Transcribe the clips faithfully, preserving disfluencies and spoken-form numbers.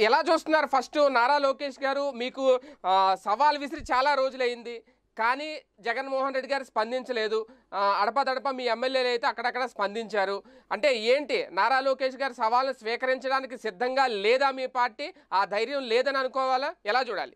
ఎలా చూస్తున్నారు? ఫస్ట్ నారా లోకేష్ గారు మీకు సవాల్ విసిరి చాలా రోజులైంది, కానీ జగన్మోహన్ రెడ్డి గారు స్పందించలేదు. అడపదడప మీ ఎమ్మెల్యేలు అయితే అక్కడక్కడ స్పందించారు. అంటే ఏంటి, నారా లోకేష్ గారు సవాల్ని స్వీకరించడానికి సిద్ధంగా లేదా మీ పార్టీ? ఆ ధైర్యం లేదని అనుకోవాలా? ఎలా చూడాలి?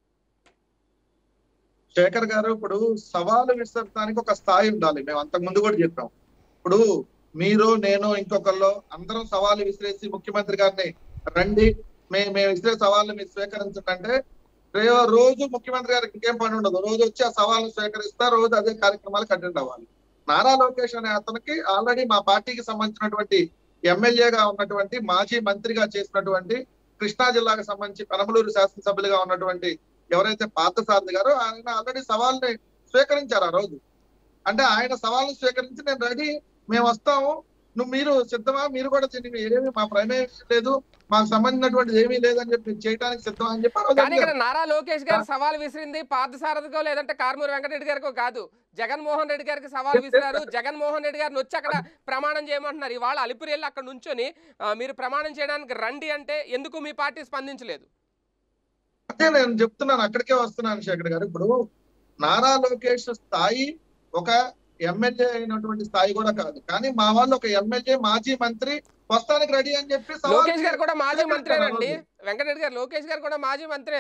శేఖర్ గారు, ఇప్పుడు సవాలు విసరడానికి ఒక స్థాయి ఉండాలి. మేము అంతకు ముందు కూడా చెప్పాం. ఇప్పుడు మీరు, నేను, ఇంకొకళ్ళు అందరం సవాలు విసిరేసి ముఖ్యమంత్రి గారిని రండి మేము మేము విసిరే సవాళ్ళు మీరు స్వీకరించండి, రోజు ముఖ్యమంత్రి గారికి ఇంకేం పని ఉండదు. రోజు వచ్చి ఆ సవాళ్ళను స్వీకరిస్తా, రోజు అదే కార్యక్రమాలకు అటెండ్ అవ్వాలి. నారా లోకేష్ అనే అతనికి ఆల్రెడీ మా పార్టీకి సంబంధించినటువంటి ఎమ్మెల్యేగా ఉన్నటువంటి, మాజీ మంత్రిగా చేసినటువంటి, కృష్ణా జిల్లాకు సంబంధించి పెనమలూరు శాసనసభ్యులుగా ఉన్నటువంటి ఎవరైతే పార్థసారథి గారో ఆయన ఆల్రెడీ సవాల్ని స్వీకరించారు ఆ రోజు. అంటే ఆయన సవాల్ని స్వీకరించి నేను రెడీ, మేము వస్తాము, నువ్వు మీరు సిద్ధమా, మీరు కూడా ఏమి మా ప్రమేయం లేదు, మాకు సంబంధించినటువంటిది ఏమీ లేదని చెప్పి చేయడానికి సిద్ధమా అని చెప్పి. నారా లోకేష్ గారు సవాల్ విసిరింది పార్థసారథికో లేదంటే కారుమూరి వెంకటరెడ్డి గారికో కాదు, జగన్మోహన్ రెడ్డి గారికి సవాల్ విసిరారు. జగన్మోహన్ రెడ్డి గారిని వచ్చి అక్కడ ప్రమాణం చేయమంటున్నారు. ఇవాళ అలిపిరి వెళ్ళి అక్కడ నుంచొని మీరు ప్రమాణం చేయడానికి రండి అంటే ఎందుకు మీ పార్టీ స్పందించలేదు? అంటే నేను చెప్తున్నాను, అక్కడికే వస్తున్నాను శేఖర్ గారు. ఇప్పుడు నారా లోకేష్ స్థాయి ఒక ఎమ్మెల్యే అయినటువంటి స్థాయి కూడా కాదు, కానీ మా వాళ్ళు ఒక ఎమ్మెల్యే, మాజీ మంత్రి వస్తానికి రెడీ అని చెప్పి. లోకేష్ గారు కూడా మాజీ మంత్రేనండి, వెంకటరెడ్డి గారు. లోకేష్ గారు కూడా మాజీ మంత్రే.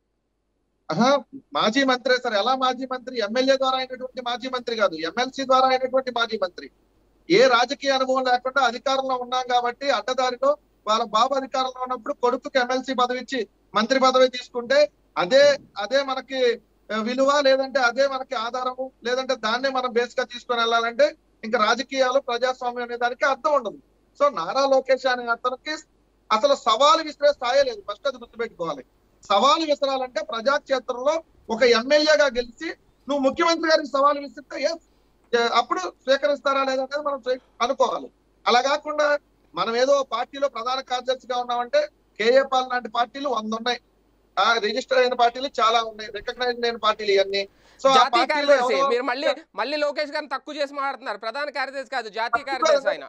ఆహా, మాజీ మంత్రే సార్. ఎలా మాజీ మంత్రి? ఎమ్మెల్యే ద్వారా అయినటువంటి మాజీ మంత్రి కాదు, ఎమ్మెల్సీ ద్వారా అయినటువంటి మాజీ మంత్రి. ఏ రాజకీయ అనుభవం లేకుండా అధికారంలో ఉన్నాం కాబట్టి అడ్డదారిలో వాళ్ళ బాబు అధికారంలో ఉన్నప్పుడు కొడుకుకి ఎమ్మెల్సీ పదవి ఇచ్చి మంత్రి పదవి తీసుకుంటే అదే అదే మనకి విలువ, లేదంటే అదే మనకి ఆధారము, లేదంటే దాన్నే మనం బేస్ గా తీసుకొని వెళ్ళాలంటే ఇంకా రాజకీయాలు, ప్రజాస్వామ్యం అనే దానికి అర్థం ఉండదు. సో నారా లోకేష్ అనే అతనికి అసలు సవాలు విసిరే స్థాయి లేదు. ఫస్ట్ అది గుర్తుపెట్టుకోవాలి. సవాలు విసరాలంటే ప్రజాక్షేత్రంలో ఒక ఎమ్మెల్యేగా గెలిచి నువ్వు ముఖ్యమంత్రి గారికి సవాలు విసిరితే ఎస్ అప్పుడు స్వీకరిస్తారా లేదనేది మనం అనుకోవాలి. అలా కాకుండా మనం ఏదో పార్టీలో ప్రధాన కార్యదర్శిగా ఉన్నామంటే కేఏ పాల్ లాంటి పార్టీలు వంద ఉన్నాయి, ఆ రిజిస్టర్ అయిన పార్టీలు చాలా ఉన్నాయి, రికగ్నైజ్ అయిన పార్టీలు ఇవన్నీ. సో జాతీయ కార్యదర్శి మీరు మళ్ళీ మళ్ళీ లోకేష్ గారిని తక్కువ చేసి మాట్లాడుతున్నారు. ప్రధాన కార్యదర్శి కాదు, జాతీయ కార్యదర్శి ఆయన.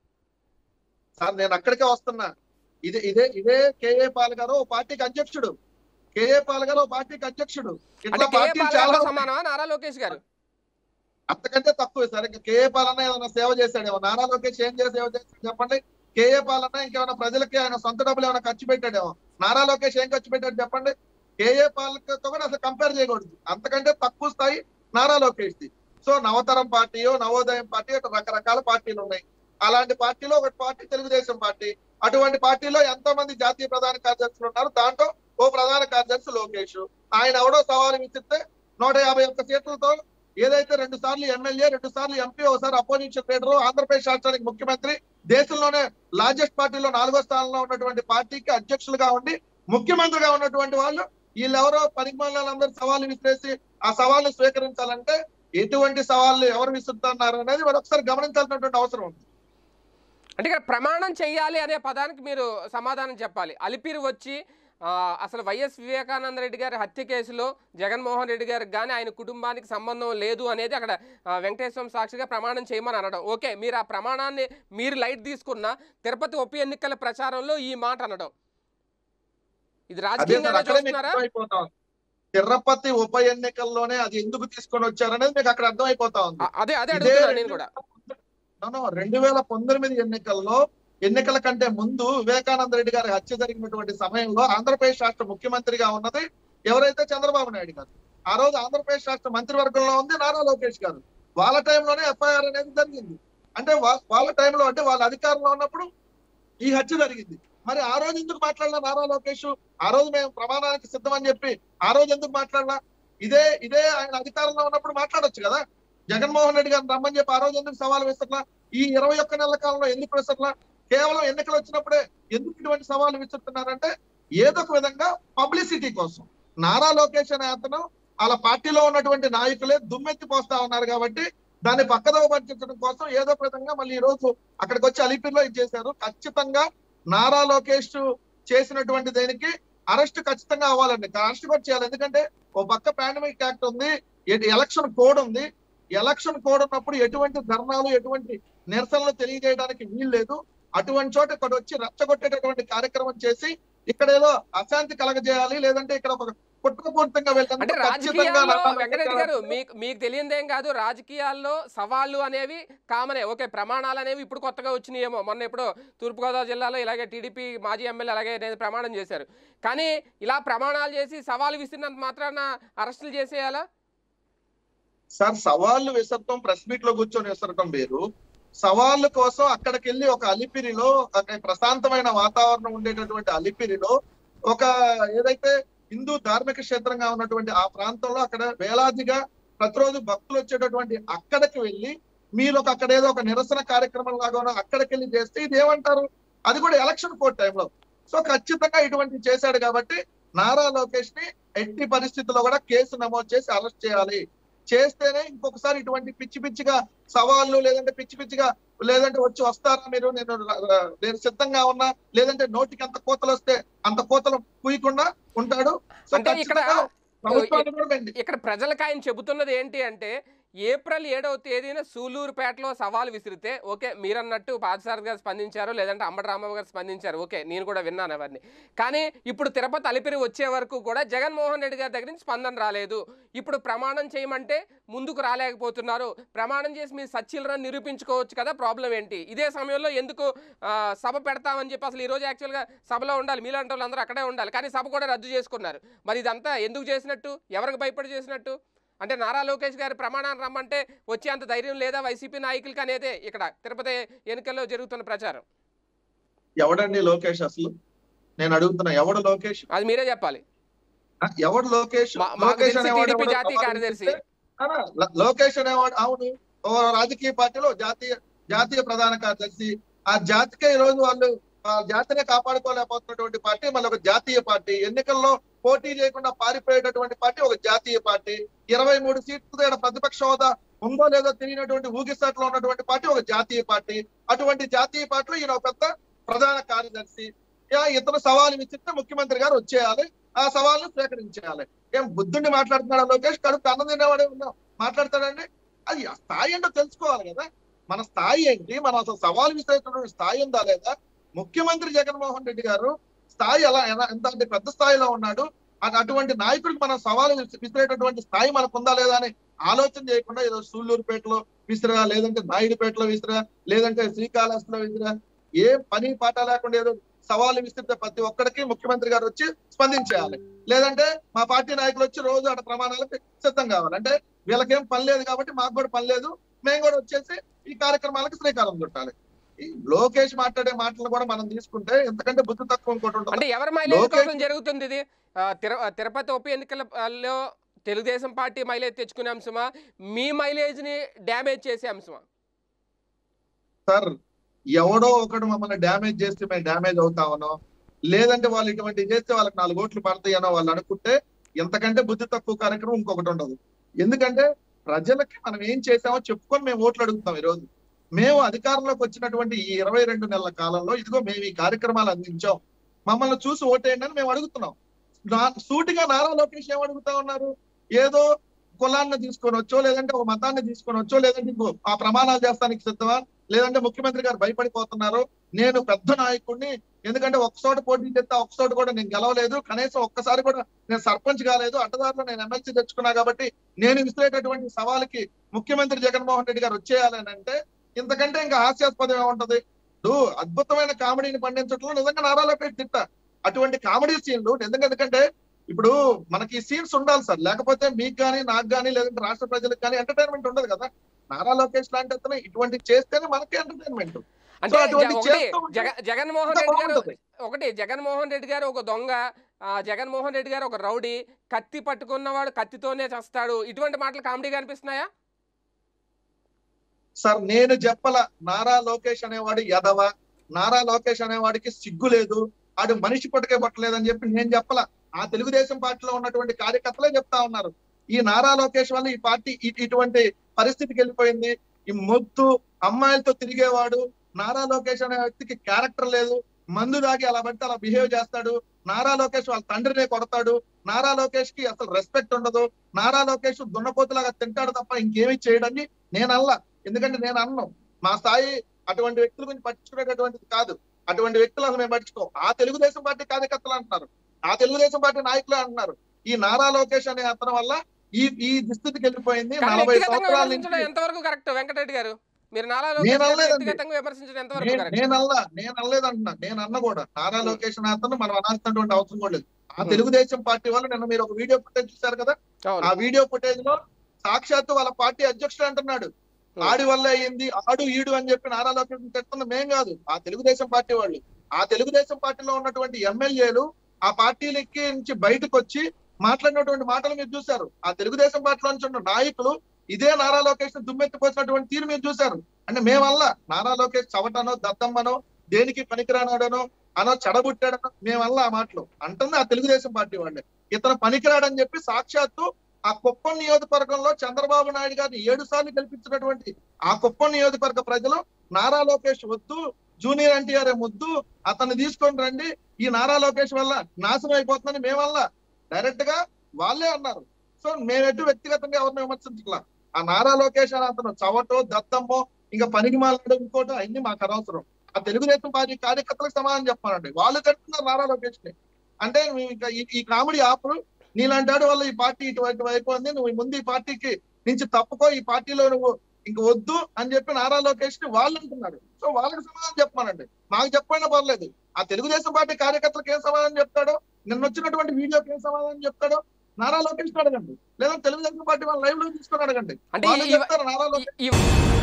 సార్ నేను అక్కడికే వస్తున్నా. ఇదే ఇదే ఇదే కేఏ పాల్ గారు ఓ పార్టీకి అధ్యక్షుడు, కేఏ పాల్ గారు ఓ పార్టీకి అధ్యక్షుడు. ఇట్లా పార్టీలు చాలా సమానమా నారా లోకేష్ గారు? అంతకంటే తక్కువ సార్. ఇంకా కేఏ పాల్ అన్న ఏదైనా సేవ చేశాడేమో, నారా లోకేష్ ఏం చేసి సేవ చేస్తాడు చెప్పండి? కేఏ పాల్ అన్న ఇంకేమైనా ప్రజలకి ఆయన సొంత డబ్బులు ఏమైనా ఖర్చు పెట్టాడేమో, నారా లోకేష్ ఏం ఖర్చు పెట్టాడు చెప్పండి? కేఏ పాలతో కూడా అసలు కంపేర్ చేయకూడదు. అంతకంటే తక్కువ స్థాయి నారా లోకేష్ ది. సో నవతరం పార్టీయో, నవోదయం పార్టీ, రకరకాల పార్టీలు ఉన్నాయి. అలాంటి పార్టీలో ఒక పార్టీ తెలుగుదేశం పార్టీ. అటువంటి పార్టీలో ఎంతో మంది జాతీయ ప్రధాన కార్యదర్శులు ఉన్నారు. దాంట్లో ఓ ప్రధాన కార్యదర్శి లోకేష్. ఆయన ఎవడో సవాలు విసిరితే నూట యాభై ఒక్క సీట్లతో ఏదైతే రెండు సార్లు ఎమ్మెల్యే, రెండు సార్లు ఎంపీ, ఒకసారి అపోజిషన్ లీడర్, ఆంధ్రప్రదేశ్ రాష్ట్రానికి ముఖ్యమంత్రి, దేశంలోనే లార్జెస్ట్ పార్టీలో నాలుగో స్థానంలో ఉన్నటువంటి పార్టీకి అధ్యక్షులుగా ఉండి ముఖ్యమంత్రిగా ఉన్నటువంటి వాళ్ళు వీళ్ళెవరో పరిమాణాలందరూ సవాళ్ళు విసిరేసి ఆ సవాళ్ళు స్వీకరించాలంటే ఎటువంటి సవాళ్ళు ఎవరు విసురుతున్నారు అనేది ఒకసారి గమనించాల్సినటువంటి అవసరం ఉంది. అంటే ఇక్కడ ప్రమాణం చెయ్యాలి అనే పదానికి మీరు సమాధానం చెప్పాలి. అలిపిరి వచ్చి అసలు వైఎస్ వివేకానంద రెడ్డి గారి హత్య కేసులో జగన్మోహన్ రెడ్డి గారికి కానీ ఆయన కుటుంబానికి సంబంధం లేదు అనేది అక్కడ వెంకటేశ్వర సాక్షిగా ప్రమాణం చేయమని అనడం ఓకే. మీరు ఆ ప్రమాణాన్ని మీరు లైట్ తీసుకున్న తిరుపతి ఉప ఎన్నికల ప్రచారంలో ఈ మాట అనడం ఇది రాజకీయంగా చూస్తున్నారా? తిరుపతి ఉప ఎన్నికల్లోనే అది ఎందుకు తీసుకొని వచ్చారనేది మీకు అక్కడ అర్థమైపోతా ఉంది. అదే అదే అడుగుతున్నాను నేను కూడా. రెండు వేల పంతొమ్మిది ఎన్నికల్లో ఎన్నికల కంటే ముందు వివేకానంద రెడ్డి గారి హత్య జరిగినటువంటి సమయంలో ఆంధ్రప్రదేశ్ రాష్ట్ర ముఖ్యమంత్రిగా ఉన్నది ఎవరైతే చంద్రబాబు నాయుడు గారు. ఆ రోజు ఆంధ్రప్రదేశ్ రాష్ట్ర మంత్రివర్గంలో ఉంది నారా లోకేష్ గారు. వాళ్ళ టైంలోనే ఎఫ్ఐఆర్ అనేది జరిగింది. అంటే వాళ్ళ టైంలో అంటే వాళ్ళ అధికారంలో ఉన్నప్పుడు ఈ హత్య జరిగింది. మరి ఆ రోజు ఎందుకు మాట్లాడలా నారా లోకేష్? ఆ రోజు మేము ప్రమాణానికి సిద్ధం అని చెప్పి ఆ రోజు ఎందుకు మాట్లాడలా? ఇదే ఇదే ఆయన అధికారంలో ఉన్నప్పుడు మాట్లాడొచ్చు కదా. జగన్మోహన్ రెడ్డి గారిని రమ్మని చెప్పి ఆ రోజు ఎందుకు సవాలు విసరలా? ఈ ఇరవై ఒక్క నెలల కాలంలో ఎందుకు విసరలా? కేవలం ఎన్నికలు వచ్చినప్పుడే ఎందుకు ఇటువంటి సవాలు విసురుతున్నారంటే ఏదో ఒక విధంగా పబ్లిసిటీ కోసం. నారా లోకేష్ అనే అతను వాళ్ళ పార్టీలో ఉన్నటువంటి నాయకులే దుమ్మెత్తి పోస్తా ఉన్నారు కాబట్టి దాన్ని పక్కదోవ పట్టించడం కోసం ఏదో ఒక విధంగా మళ్ళీ ఈ రోజు అక్కడికి వచ్చి అలిపిరిలో ఇది చేశారు. ఖచ్చితంగా నారా లోకేష్ చేసినటువంటి దేనికి అరెస్ట్ ఖచ్చితంగా అవ్వాలండి, అరెస్ట్ కూడా చేయాలి. ఎందుకంటే ఓ పక్క పాండమిక్ యాక్ట్ ఉంది, ఎలక్షన్ కోడ్ ఉంది. ఎలక్షన్ కోడ్ ఉన్నప్పుడు ఎటువంటి ధర్నాలు, ఎటువంటి నిరసనలు తెలియజేయడానికి వీలు లేదు. అటువంటి చోట ఇక్కడ వచ్చి రచ్చగొట్టేటటువంటి కార్యక్రమం చేసి ఇక్కడ ఏదో అశాంతి కలగజేయాలి, లేదంటే ఇక్కడ ఒక కుట్రపూరితంగా అంటే వెళ్ళడానికి ఖచ్చితంగా రాజకీయాల్లో నారా వెంకటరెడ్డి లోకేష్ గారు గారు మీకు మీకు తెలియదేం కాదు. రాజకీయాల్లో సవాళ్ళు అనేవి కామనే. ఓకే, ప్రమాణాలు అనేవి ఇప్పుడు కొత్తగా వచ్చినాయేమో. మొన్న ఎప్పుడో తూర్పుగోదావరి జిల్లాలో ఇలాగే టీడీపీ మాజీ ఎమ్మెల్యే అలాగే నేను ప్రమాణం చేశారు. కానీ ఇలా ప్రమాణాలు చేసి సవాలు విసిరినంత మాత్రాన అరెస్టులు చేసేయాలా? సార్ సవాళ్ళు విసరటం, ప్రెస్ మీట్ లో కూర్చొని విసరటం వేరు. సవాళ్ళ కోసం అక్కడికి వెళ్ళి ఒక అలిపిరిలో, ఒక ప్రశాంతమైన వాతావరణం ఉండేటటువంటి అలిపిరిలో, ఒక ఏదైతే హిందూ ధార్మిక క్షేత్రంగా ఉన్నటువంటి ఆ ప్రాంతంలో అక్కడ వేలాదిగా ప్రతిరోజు భక్తులు వచ్చేటటువంటి అక్కడికి వెళ్ళి మీరు ఒక అక్కడ ఏదో ఒక నిరసన కార్యక్రమం లాగా అక్కడికి వెళ్ళి చేస్తే ఇది ఏమంటారు? అది కూడా ఎలక్షన్ కోడ్ టైంలో. సో ఖచ్చితంగా ఇటువంటి చేశాడు కాబట్టి నారా లోకేష్ ని ఎట్టి పరిస్థితుల్లో కూడా కేసు నమోదు చేసి అరెస్ట్ చేయాలి. చేస్తేనే ఇంకొకసారి ఇటువంటి పిచ్చి పిచ్చిగా సవాళ్ళు, లేదంటే పిచ్చి పిచ్చిగా లేదంటే వచ్చి వస్తారా మీరు, నేను నేను సిద్ధంగా ఉన్నా, లేదంటే నోటికి అంత కోతలు వస్తే అంత కోతలు కుయ్యకుండా ఉంటాడు. సో అంటే ఇక్కడ ప్రభుత్వాన్ని కూడా మెండి ఇక్కడ ప్రజలకు ఆయన చెబుతున్నది ఏంటి అంటే, ఏప్రిల్ ఏడవ తేదీన సూలూరుపేటలో సవాల్ విసిరితే ఓకే, మీరన్నట్టు పాదసారథి గారు స్పందించారు, లేదంటే అంబటి రాంబాబు గారు స్పందించారు, ఓకే నేను కూడా విన్నాను అవన్నీ. కానీ ఇప్పుడు తిరుపతి అలిపిరి వచ్చే వరకు కూడా జగన్మోహన్ రెడ్డి గారి దగ్గర నుంచి స్పందన రాలేదు. ఇప్పుడు ప్రమాణం చేయమంటే ముందుకు రాలేకపోతున్నారు. ప్రమాణం చేసి మీ సచ్చిలరని నిరూపించుకోవచ్చు కదా, ప్రాబ్లం ఏంటి? ఇదే సమయంలో ఎందుకు సభ పెడతామని చెప్పి, అసలు ఈరోజు యాక్చువల్గా సభలో ఉండాలి, మీలాంటి వాళ్ళందరూ అక్కడే ఉండాలి, కానీ సభ కూడా రద్దు చేసుకున్నారు. మరి ఇదంతా ఎందుకు చేసినట్టు, ఎవరికి భయపడి చేసినట్టు? అంటే నారా లోకేష్ గారి ప్రమాణాన్ని రమ్మంటే వచ్చే అంత ధైర్యం లేదా వైసీపీ నాయకులకి అనేదే ఇక్కడ తిరుపతి ఎన్నికల్లో జరుగుతున్న ప్రచారం. ఎవడండి లోకేష్? అసలు నేను అడుగుతున్నా, ఎవడు లోకేష్? అది మీరే చెప్పాలి. ఎవడు లోకేష్? మా- మాకు లోకేష్ తెలిసి అనేవాడు టీడీపీ ఎవడో జాతీయ సవాల్ కార్యదర్శి. విసిరితే, ఆ, ల- లోకేష్ అనేవాడు అవును ఓ రాజకీయ పార్టీలో జాతీయ జాతీయ ప్రధాన కార్యదర్శి. ఆ జాతికే ఈ రోజు వాళ్ళు ఆ జాతినే కాపాడుకోలేకపోతున్నటువంటి పార్టీ మళ్ళీ ఒక జాతీయ పార్టీ. ఎన్నికల్లో పోటీ చేయకుండా పారిపోయేటటువంటి పార్టీ ఒక జాతీయ పార్టీ. ఇరవై మూడు సీట్లతో ఈడ ప్రతిపక్ష హోదా ఉందో లేదో తెలియనటువంటి ఊగిసట్లో ఉన్నటువంటి పార్టీ ఒక జాతీయ పార్టీ. అటువంటి జాతీయ పార్టీలో ఈయన ఒక పెద్ద ప్రధాన కార్యదర్శి. యా, ఇతను సవాలు విసిరితే ముఖ్యమంత్రి గారు వచ్చేయాలి, ఆ సవాల్ను స్వీకరించేయాలి. ఏం బుద్ధుండి మాట్లాడుతున్నాడు లోకేష్? కడుపు అన్నం తినేవాడే ఉన్నాం మాట్లాడతాడండి. అది ఆ స్థాయి ఏంటో తెలుసుకోవాలి కదా. మన స్థాయి ఏంటి, మనం అసలు సవాలు విసిరేటువంటి స్థాయి ఉందా లేదా? ముఖ్యమంత్రి జగన్మోహన్ రెడ్డి గారు స్థాయి ఎలా ఎలా ఎంత అంటే పెద్ద స్థాయిలో ఉన్నాడు. అటు- అటువంటి నాయకుడికి మనం సవాలు విసి- విసిరేటటువంటి స్థాయి మనకు ఉందా లేదా అని ఆలోచన చేయకుండా ఏదో సూళ్లూరుపేటలో విసిరా, లేదంటే నాయుడుపేటలో విసిరా, లేదంటే శ్రీకాళహస్తిలో విసిరా, ఏ పని పాట లేకుండా ఏదో సవాలు విసిరితే ప్రతి ఒక్కడికి ముఖ్యమంత్రి గారు వచ్చి స్పందించేయాలి. లేదంటే మా పార్టీ నాయకులు వచ్చి రోజు అటు ప్రమాణాలకు సిద్ధం కావాలి. అంటే వీళ్ళకేం పని లేదు కాబట్టి మాకు కూడా పని లేదు, మేము కూడా వచ్చేసి ఈ కార్యక్రమాలకు శ్రీకారం చుట్టాలి. ఈ లోకేష్ మాట్లాడే మాటలు కూడా మనం తీసుకుంటే ఎంతకంటే బుద్ధి తక్కువ ఇంకోటి ఉంటుంది. అంటే ఎవరి మైలేజ్ లోకేష్ కోసం జరుగుతుంది ఇది? ఆ, తిరు తిరుపతి ఉప ఎన్నికలలో తెలుగుదేశం పార్టీ మైలేజ్ తెచ్చుకునే అంశమా, మీ మైలేజ్ ని డ్యామేజ్ చేసే అంశమా? సార్, ఎవడో ఒకడు మమ్మల్ని డ్యామేజ్ చేస్తే మేము డ్యామేజ్ అవుతామనో, లేదంటే వాళ్ళు ఇటువంటి చేస్తే వాళ్ళకి నాలుగు ఓట్లు పడతాయనో వాళ్ళు అనుకుంటే ఎంతకంటే బుద్ధి తక్కువ కార్యక్రమం ఇంకొకటి ఉండదు. ఎందుకంటే ప్రజలకి మనం ఏం చేసామో చెప్పుకొని మేము ఓట్లు అడుగుతాం. ఈ రోజు మేము అధికారంలోకి వచ్చినటువంటి ఈ ఇరవై రెండు నెలల కాలంలో ఇదిగో మేము ఈ కార్యక్రమాలు అందించాం, మమ్మల్ని చూసి ఓటేయండి అని మేము అడుగుతున్నాం. నా సూటిగా నారా లోకేష్ ఏం అడుగుతా ఉన్నారు? ఏదో కులాన్ని తీసుకొని వచ్చో, లేదంటే ఒక మతాన్ని తీసుకొని వచ్చో, లేదంటే ఇంకో ఆ ప్రమాణాలు చేస్తానికి సిద్ధమా, లేదంటే ముఖ్యమంత్రి గారు భయపడిపోతున్నారు, నేను పెద్ద నాయకుడిని, ఎందుకంటే ఒక చోట పోటీ చేస్తే ఒక చోట కూడా నేను గెలవలేదు, కనీసం ఒక్కసారి కూడా నేను సర్పంచ్ కాలేదు, అడ్డదారులో నేను ఎమ్మెల్సీ తెచ్చుకున్నా కాబట్టి నేను విసిరేటటువంటి సవాలుకి ముఖ్యమంత్రి జగన్మోహన్ రెడ్డి గారు వచ్చేయాలని అంటే ఇంతకంటే ఇంకా హాస్యాస్పదం ఏముంటది? నువ్వు అద్భుతమైన కామెడీని పండించడంలో నిజంగా నారా లోకేష్ తిట్ట. అటువంటి కామెడీ సీన్లు నిజంగా, ఎందుకంటే ఇప్పుడు మనకి సీన్స్ ఉండాలి సార్, లేకపోతే మీకు కానీ నాకు కానీ లేదంటే రాష్ట్ర ప్రజలకు కానీ ఎంటర్టైన్మెంట్ ఉండదు కదా. నారా లోకేష్ లాంటి అతను ఇటువంటి చేస్తేనే మనకి ఎంటర్టైన్మెంట్. అంటే ఒకటి జగ జగన్మోహన్ రెడ్డి గారు ఒకటి జగన్మోహన్ రెడ్డి గారు ఒక దొంగ, ఆ జగన్మోహన్ రెడ్డి గారు ఒక రౌడీ, కత్తి పట్టుకున్నవాడు కత్తితోనే చస్తాడు, ఇటువంటి మాటలు కామెడీగా అనిపిస్తున్నాయా? సార్ నేను చెప్పల నారా లోకేష్ అనేవాడు యదవ, నారా లోకేష్ అనేవాడికి సిగ్గు లేదు, ఆడు మనిషి పట్టుకే పట్టలేదని చెప్పి నేను చెప్పల. ఆ తెలుగుదేశం పార్టీలో ఉన్నటువంటి కార్యకర్తలే చెప్తా ఉన్నారు. ఈ నారా లోకేష్ వల్ల ఈ పార్టీ ఇటువంటి పరిస్థితికి వెళ్ళిపోయింది. ఈ మొత్తు అమ్మాయిలతో తిరిగేవాడు నారా లోకేష్ అనే వ్యక్తికి క్యారెక్టర్ లేదు, మందు దాగి అలా పడితే అలా బిహేవ్ చేస్తాడు, నారా లోకేష్ వాళ్ళ తండ్రినే కొడతాడు, నారా లోకేష్ కి అసలు రెస్పెక్ట్ ఉండదు, నారా లోకేష్ దున్నపోతులాగా తింటాడు తప్ప ఇంకేమీ చేయడని నేను అల్లా. ఎందుకంటే నేను అన్నాను, మా స్థాయి అటువంటి వ్యక్తుల గురించి పట్టించుకునేటటువంటిది కాదు. అటువంటి వ్యక్తులు అసలు మేము పట్టించుకోం. ఆ తెలుగుదేశం పార్టీ కార్యకర్తలు అంటున్నారు, ఆ తెలుగుదేశం పార్టీ నాయకులు అంటున్నారు. ఈ నారా లోకేష్ అనే అతని వల్ల ఈ ఈ దుస్థితికి వెళ్ళిపోయింది. కానీ నలభై వ్యక్తిగతంగా సంవత్సరాల విమర్శించడం నుంచి ఎంతవరకు కరెక్ట్ వెంకటరెడ్డి గారు? మీరు నారా నేను లోకేష్ గారిని అనలేదండి. వ్యక్తిగతంగా విమర్శించడం ఎంతవరకు నేను కరెక్ట్? నేను అల్లా నేను అనలేదు అంటున్నా. నేను అన్న కూడా నారా ఉమ్, లోకేష్ అనే అతను మనం అనాల్సినటువంటి అవసరం కూడా లేదు. ఆ ఉమ్, తెలుగుదేశం పార్టీ వాళ్ళు నిన్న మీరు ఒక వీడియో ఫుటేజ్ చూశారు కదా, అవును. ఆ వీడియో ఫుటేజ్ లో సాక్షాత్తు వాళ్ళ పార్టీ అధ్యక్షుడు అంటున్నాడు ఉమ్, ఆడి వల్ల అయ్యింది, ఆడు ఈడు అని చెప్పి నారా లోకేష్ చెప్తున్న మేం కాదు, ఆ తెలుగుదేశం పార్టీ వాళ్ళు. ఆ తెలుగుదేశం పార్టీలో ఉన్నటువంటి ఎమ్మెల్యేలు ఆ పార్టీలకి నుంచి బయటకు వచ్చి మాట్లాడినటువంటి మాటలు మీరు చూశారు. ఆ తెలుగుదేశం పార్టీలో నుంచి ఉన్న నాయకులు ఇదే నారా లోకేష్ దుమ్మెత్తిపోసినటువంటి తీరు మీరు చూశారు. అంటే మేమల్లా నారా లోకేష్ చవటనో దత్తమ్మనో దేనికి పనికిరానాడనో అనో చెడబుట్టాడనో మేమల్లా ఆ మాటలు అంటుంది ఆ తెలుగుదేశం పార్టీ వాళ్ళే. ఇతను పనికిరాడని చెప్పి సాక్షాత్తు ఆ కుప్పం నియోజకవర్గంలో చంద్రబాబు నాయుడు గారిని ఏడు సార్లు గెలిపించినటువంటి ఆ కుప్పం నియోజకవర్గ ప్రజలు నారా లోకేష్ వద్దు, జూనియర్ ఎన్టీఆర్ ముద్దు, అతన్ని తీసుకొని రండి, ఈ నారా లోకేష్ వల్ల నాశనం అయిపోతుందని మేమల్లా డైరెక్ట్ గా వాళ్ళే అన్నారు. సో మేమెటు వ్యక్తిగతంగా ఎవరిని విమర్శించట్లా. ఆ నారా లోకేష్ అని అతను చవటో దత్తమ్మో ఇంకా పనికి మాలడం ఇంకోటో అన్ని మాకు అనవసరం. ఆ తెలుగుదేశం పార్టీ కార్యకర్తలకు సమాధానం చెప్పానండి. వాళ్ళు తిడుతున్నారు నారా లోకేష్ ని. అంటే నువ్వు ఇంకా ఈ కామెడీ ఆపరు, నీలాంటి వల్ల ఈ పార్టీ ఇటువంటి అయిపోయింది, నువ్వు ముందు ఈ పార్టీకి నుంచి తప్పుకో, ఈ పార్టీలో నువ్వు ఇంక వద్దు అని చెప్పి నారా లోకేష్ ని వాళ్ళు అంటున్నారు. సో వాళ్ళకి సమాధానం చెప్పానండి, మాకు చెప్పైనా పర్లేదు. ఆ తెలుగుదేశం పార్టీ కార్యకర్తలకు ఏం సమాధానం చెప్తాడో, నిన్న వచ్చినటువంటి వీడియోకి ఏం సమాధానం చెప్తాడో నారా లోకేష్ అడగండి, లేదా తెలుగుదేశం పార్టీ వాళ్ళ లైవ్ లో తీసుకొని అడగండి, అంటే వాళ్ళు ఈ- చెప్తారు నారా లోకేష్. ఈ- ఈ-